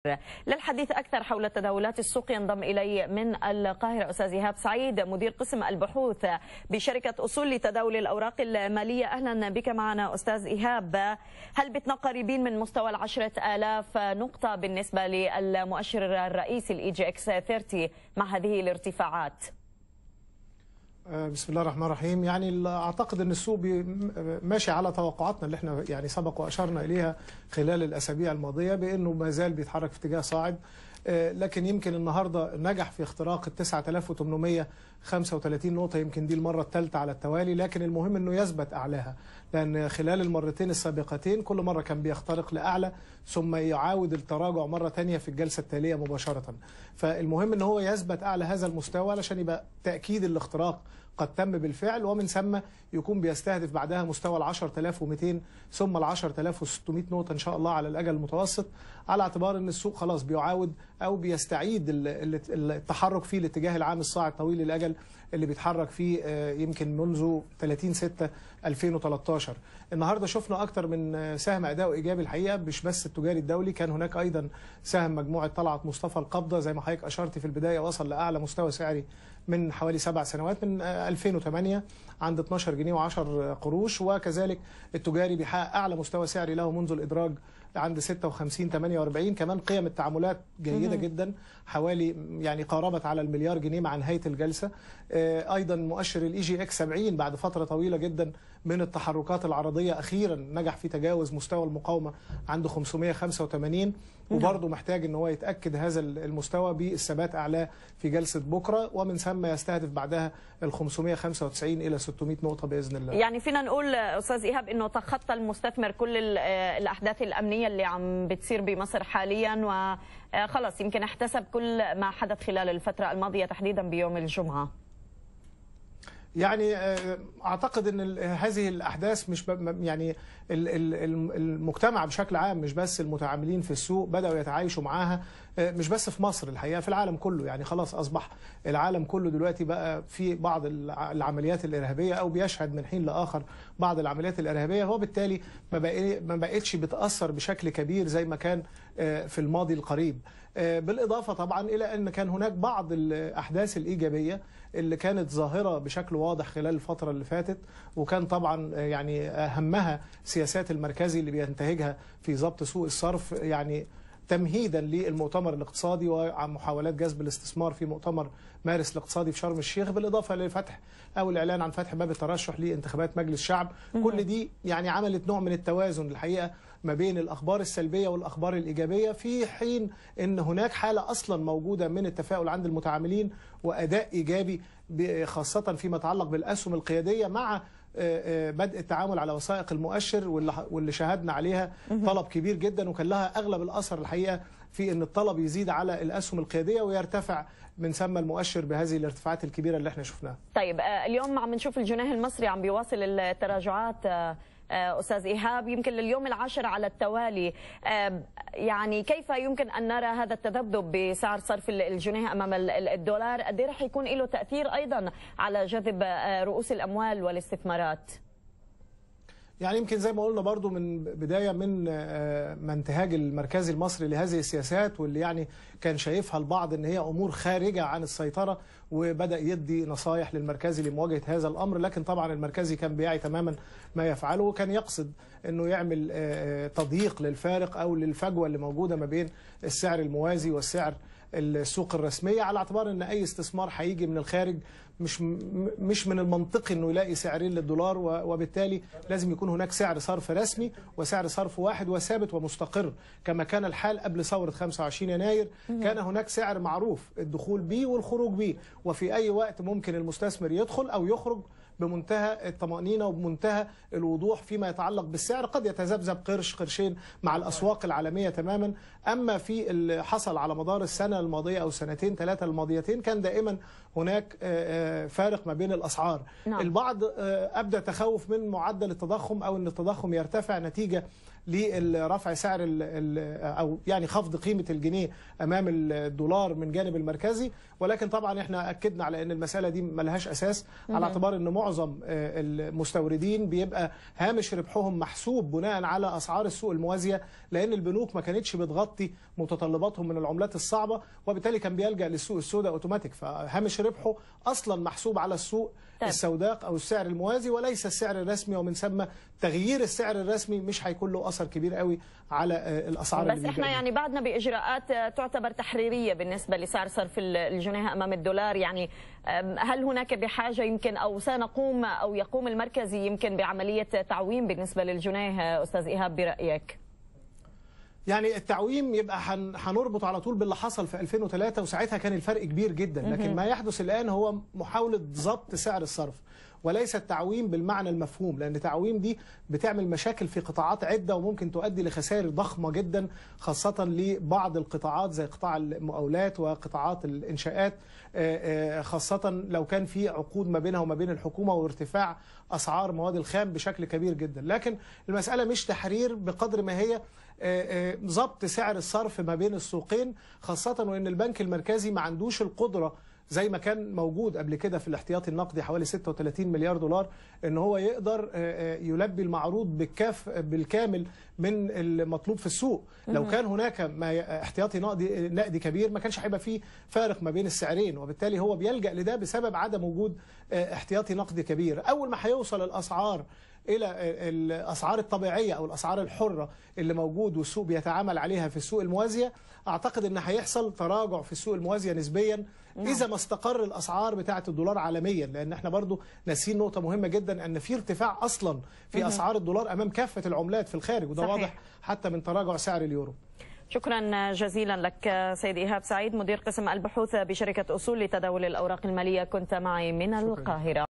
للحديث أكثر حول تداولات السوق ينضم إلي من القاهرة أستاذ إيهاب سعيد مدير قسم البحوث بشركة أصول لتداول الأوراق المالية. أهلا بك معنا أستاذ إيهاب. هل بتنا قريبين من مستوى 10,000 نقطة بالنسبة للمؤشر الرئيسي EGX 30 مع هذه الارتفاعات؟ بسم الله الرحمن الرحيم. يعني اعتقد ان السوق ماشي على توقعاتنا اللي احنا يعني سبق واشرنا اليها خلال الاسابيع الماضيه بانه ما زال بيتحرك في اتجاه صاعد، لكن يمكن النهارده نجح في اختراق ال 9835 نقطه، يمكن دي المره الثالثه على التوالي، لكن المهم انه يثبت اعلاها، لان خلال المرتين السابقتين كل مره كان بيخترق لاعلى ثم يعاود التراجع مره ثانيه في الجلسه التاليه مباشره. فالمهم ان هو يثبت اعلى هذا المستوى علشان يبقى تاكيد الاختراق قد تم بالفعل، ومن ثم يكون بيستهدف بعدها مستوى ال 10200 ثم ال 10600 نقطة إن شاء الله على الأجل المتوسط، على اعتبار أن السوق خلاص بيعاود أو بيستعيد التحرك فيه الاتجاه العام الصاعد طويل الأجل اللي بيتحرك فيه يمكن منذ 30/6/2013. النهارده شفنا أكتر من سهم أداء إيجابي الحقيقة، مش بس التجاري الدولي، كان هناك أيضا سهم مجموعة طلعت مصطفى القبضة زي ما حضرتك أشرت في البداية، وصل لأعلى مستوى سعري من حوالي 7 سنوات من 2008 عند 12 جنيه و10 قروش، وكذلك التجاري بيحقق أعلى مستوى سعري له منذ الإدراج عند 56.48. كمان قيم التعاملات جيدة جدا، حوالي يعني قاربت على المليار جنيه مع نهاية الجلسة. أيضا مؤشر EGX 70 بعد فترة طويلة جدا من التحركات العرضية أخيرا نجح في تجاوز مستوى المقاومة عند 585، وبرضه محتاج ان هو يتأكد هذا المستوى بالثبات أعلاه في جلسة بكرة، ومن ثم يستهدف بعدها ال 595 إلى 600 نقطة بإذن الله. يعني فينا نقول أستاذ إيهاب إنه تخطى المستثمر كل الأحداث الأمنية اللي عم بتصير بمصر حاليا، وخلص يمكن احتسب كل ما حدث خلال الفترة الماضية تحديدا بيوم الجمعة. يعني اعتقد ان هذه الاحداث مش يعني المجتمع بشكل عام، مش بس المتعاملين في السوق، بداوا يتعايشوا معاها، مش بس في مصر الحقيقه، في العالم كله. يعني خلاص اصبح العالم كله دلوقتي بقى في بعض العمليات الارهابيه او بيشهد من حين لاخر بعض العمليات الارهابيه، وبالتالي ما بقتش بتاثر بشكل كبير زي ما كان في الماضي القريب. بالاضافه طبعا الى ان كان هناك بعض الاحداث الايجابيه اللي كانت ظاهره بشكل واضح خلال الفتره اللي فاتت، وكان طبعا يعني اهمها سياسات المركزي اللي بينتهجها في ضبط سوق الصرف، يعني تمهيدا للمؤتمر الاقتصادي ومحاولات جذب الاستثمار في مؤتمر مارس الاقتصادي في شرم الشيخ، بالاضافه لفتح او الاعلان عن فتح باب الترشح لانتخابات مجلس الشعب. كل دي يعني عملت نوع من التوازن الحقيقه ما بين الاخبار السلبيه والاخبار الايجابيه، في حين ان هناك حاله اصلا موجوده من التفاؤل عند المتعاملين واداء ايجابي خاصه فيما يتعلق بالاسهم القياديه، مع بدء التعامل على وثائق المؤشر واللي شاهدنا عليها طلب كبير جدا، وكان لها اغلب الاثر الحقيقه في ان الطلب يزيد على الاسهم القياديه ويرتفع من ثم المؤشر بهذه الارتفاعات الكبيره اللي احنا شفناها. طيب اليوم عم نشوف الجنيه المصري عم بيواصل التراجعات أستاذ إيهاب، يمكن لليوم ال10 على التوالي. يعني كيف يمكن أن نرى هذا التذبذب بسعر صرف الجنيه أمام الدولار؟ قد ايه رح يكون له تأثير أيضا على جذب رؤوس الأموال والاستثمارات؟ يعني يمكن زي ما قلنا برضو من بداية من انتهاج المركزي المصري لهذه السياسات، واللي يعني كان شايفها البعض ان هي امور خارجة عن السيطرة، وبدأ يدي نصايح للمركزي لمواجهة هذا الامر، لكن طبعا المركزي كان بيعي تماما ما يفعله، وكان يقصد انه يعمل تضييق للفارق او للفجوة اللي موجودة ما بين السعر الموازي والسعر السوق الرسمية، على اعتبار ان اي استثمار هيجي من الخارج مش من المنطقي انه يلاقي سعرين للدولار، وبالتالي لازم يكون هناك سعر صرف رسمي وسعر صرف واحد وثابت ومستقر، كما كان الحال قبل ثورة 25 يناير. كان هناك سعر معروف الدخول به والخروج به، وفي اي وقت ممكن المستثمر يدخل او يخرج بمنتهى الطمأنينة وبمنتهى الوضوح فيما يتعلق بالسعر. قد يتذبذب قرش قرشين مع الأسواق العالمية تماما، أما في اللي حصل على مدار السنة الماضية أو سنتين ثلاثة الماضيتين كان دائما هناك فارق ما بين الأسعار. البعض أبدأ تخوف من معدل التضخم أو أن التضخم يرتفع نتيجة لرفع سعر او يعني خفض قيمه الجنيه امام الدولار من جانب المركزي، ولكن طبعا احنا اكدنا على ان المساله دي ملهاش اساس، على اعتبار ان معظم معظم المستوردين بيبقى هامش ربحهم محسوب بناء على اسعار السوق الموازيه، لان البنوك ما كانتش بتغطي متطلباتهم من العملات الصعبه، وبالتالي كان بيلجأ للسوق السوداء اوتوماتيك، فهامش ربحه اصلا محسوب على السوق السوداء او السعر الموازي وليس السعر الرسمي، ومن ثم تغيير السعر الرسمي مش هيكون له اثر كبير قوي على الاسعار. بس احنا يعني بعدنا باجراءات تعتبر تحريريه بالنسبه لسعر صرف الجنيه امام الدولار، يعني هل هناك بحاجه يمكن او سنقوم او يقوم المركزي يمكن بعمليه تعويم بالنسبه للجنيه استاذ ايهاب برايك؟ يعني التعويم يبقى هنربط على طول باللي حصل في 2003 وساعتها كان الفرق كبير جدا، لكن ما يحدث الآن هو محاولة ضبط سعر الصرف وليس التعويم بالمعنى المفهوم، لأن التعويم دي بتعمل مشاكل في قطاعات عدة وممكن تؤدي لخسائر ضخمة جدا، خاصة لبعض القطاعات زي قطاع المقاولات وقطاعات الإنشاءات، خاصة لو كان في عقود ما بينها وما بين الحكومة وارتفاع أسعار مواد الخام بشكل كبير جدا. لكن المسألة مش تحرير بقدر ما هي ضبط سعر الصرف ما بين السوقين، خاصة وأن البنك المركزي ما عندوش القدرة زي ما كان موجود قبل كده في الاحتياطي النقدي حوالي 36 مليار دولار ان هو يقدر يلبي المعروض بالكامل من المطلوب في السوق. لو كان هناك احتياطي نقدي كبير ما كانش هيبقى فيه فارق ما بين السعرين، وبالتالي هو بيلجأ لده بسبب عدم وجود احتياطي نقدي كبير. اول ما هيوصل الاسعار الى الاسعار الطبيعيه او الاسعار الحره اللي موجود والسوق بيتعامل عليها في السوق الموازيه، اعتقد ان هيحصل تراجع في السوق الموازيه نسبيا اذا ما استقر الاسعار بتاعه الدولار عالميا، لان احنا برضو ناسيين نقطه مهمه جدا ان في ارتفاع اصلا في اسعار الدولار امام كافه العملات في الخارج، وده واضح حتى من تراجع سعر اليورو. شكرا جزيلا لك سيد إيهاب سعيد، مدير قسم البحوث بشركة أصول لتداول الأوراق المالية، كنت معي من القاهرة.